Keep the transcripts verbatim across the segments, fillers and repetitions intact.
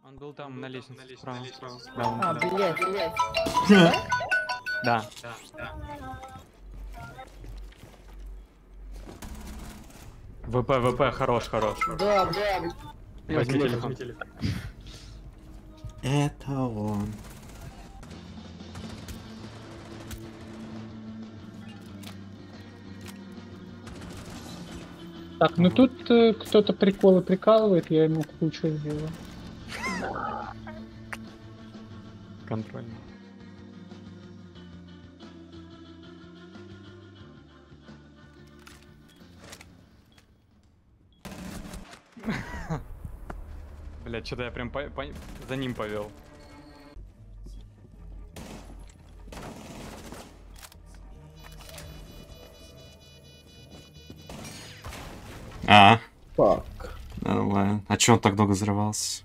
Он был там на лестнице. Справа. А, блядь, блядь. Да. ВП, ВП, хорош, хорош. Да, да. Возьми телефон. Это он. Так, ну тут э, кто-то приколы прикалывает, я ему кучу сделаю. Контрольно. Блять, что-то я прям по- по- за ним повел. А, Так, нормально. А чё он так долго взрывался?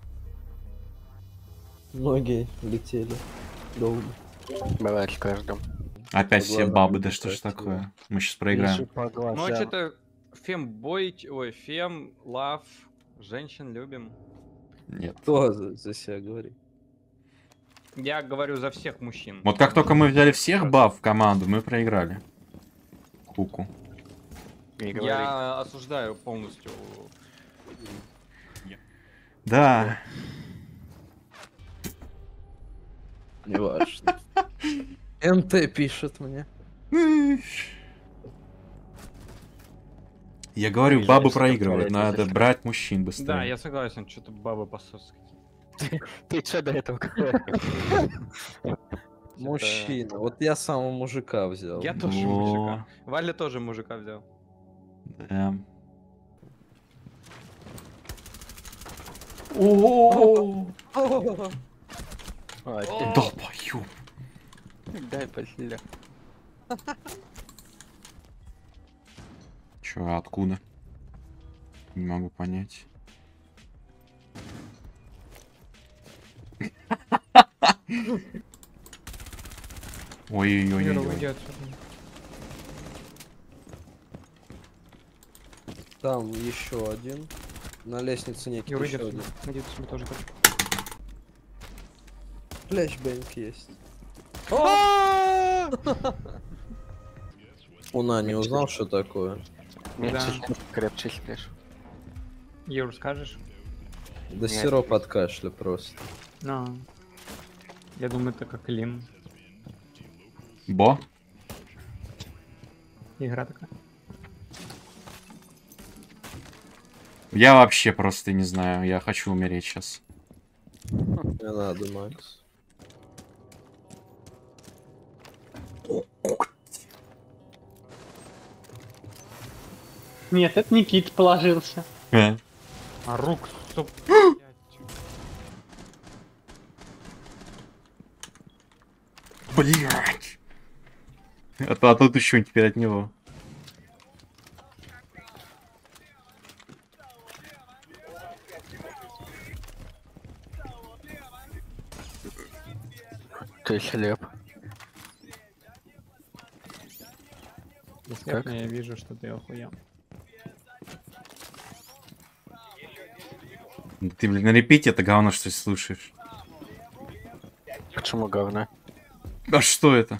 ноги летели долго. Бывает в каждом. Опять По все глазам бабы, не да что ж красиво. такое? Мы сейчас проиграем. По глазам. Ну, что-то фембой, ой, фем, лав, женщин любим. Нет. Кто за, за себя говорит? Я говорю за всех мужчин. Вот как только мы взяли всех баб в команду, мы проиграли. Куку. Не говори. Я осуждаю полностью. Да. Не важно. МТ пишет мне. Я говорю, Приезжай, бабы что проигрывают, в туалете надо зашли. брать мужчин быстрее. Да, я согласен, что-то бабы пососки. Ты чё до этого говорил? Мужчина. Вот я самого мужика взял. Я тоже Во. мужика. Валя тоже мужика взял. Да. О, Ой, долбоёб. дай посильно. Чё, а откуда? Не могу понять. Юра, Ой-ой-ой. уйди отсюда. Там еще один. На лестнице некий Юра, иди еще отсюда. один. Иди отсюда тоже хочу. Флешбэнк есть. Уна не узнал, что такое? Да. Меньше крепче спишь. Юр, скажешь? Да Нет. сироп от кашля просто. Ну. Я думаю, это как Лин. Бо? Игра такая. Я вообще просто не знаю, я хочу умереть сейчас. Не надо, Макс. Нет, это Никит положился. Э. А рук, стоп. Блять. А, то- а тут еще теперь от него. Ты слеп. Если Как? я вижу, что ты охуел. Ты, блин, на репите это говно, что слушаешь. Почему говно? А что это?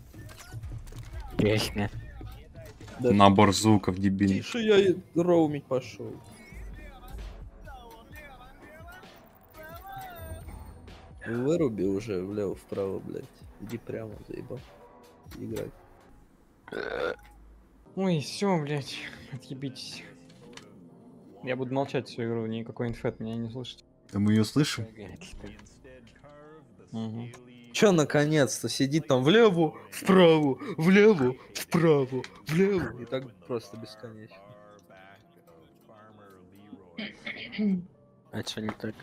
Песня. Да Набор звуков дебильный. тише, я и роумить пошел. Выруби уже влево-вправо, блядь. Иди прямо, заебал. Играть. Ой, все, блять, отъебитесь. Я буду молчать всю игру, никакой инфы от меня не слышите. Да мы ее слышим. Угу. Чё наконец-то сидит там влево, вправо, влево, вправо, влево. И так просто бесконечно. А чё не так?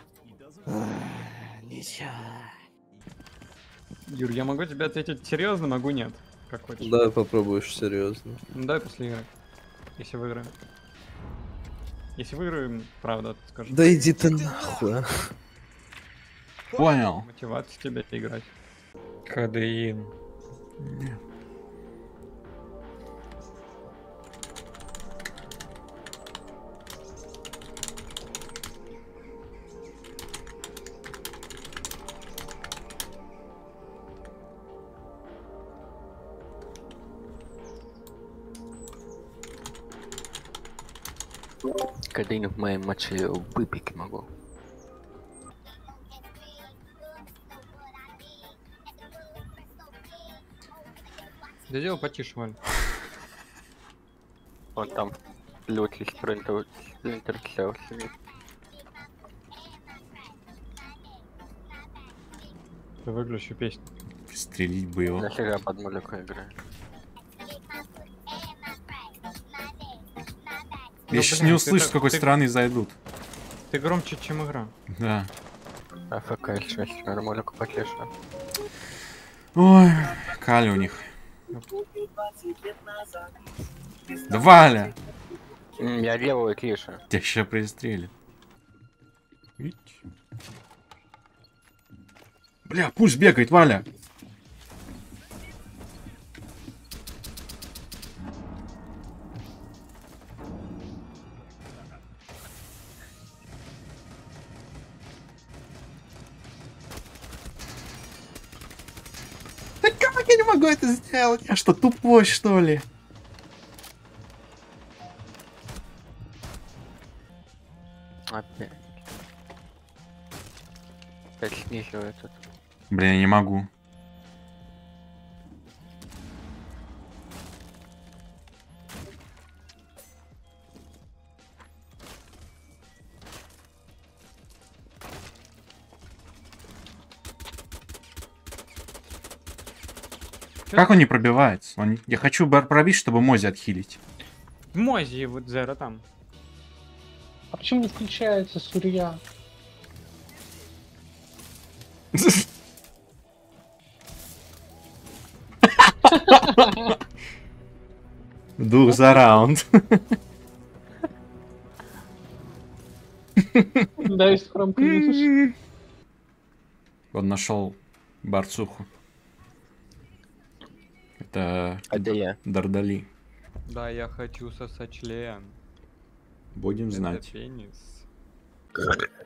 Юр, я могу тебе ответить серьезно, могу нет. Как хочешь. Давай попробуешь серьезно. Ну давай после игры. Если выиграем. Если выиграем, правда, скажу. Да иди ты нахуй. а. Понял. Мотивация тебя играть. Кадеин. Кадын в моем матче выпить могу. Да дело потише, Валь. Вот там люди спринтов, спринтер сел сидит. Ты выключи песню. Стрелить бы его. Нафига под музыку играю? Я Ну, сейчас блин, не ты услышу, с так- какой ты- стороны зайдут. Ты громче, чем игра. Да. АФК шесть, нормально потешно. Ой, Кали у них. Да Валя! М, Я левую тише. Тебя сейчас пристрелят. Видите? Бля, пусть бегает, Валя! Да как я не могу это сделать? Я что, тупой, что ли? Опять. Опять снизу этот. Блин, я не могу. Как он не пробивается? Он... Я хочу бар пробить, чтобы Мози отхилить. Мози вот Зера там. А почему не включается Сурья? Дух за раунд. Да, есть хромка видишь? Он нашел борцуху. Это А где я? Дардали. Да, я хочу сосать член. Будем Это знать. пенис.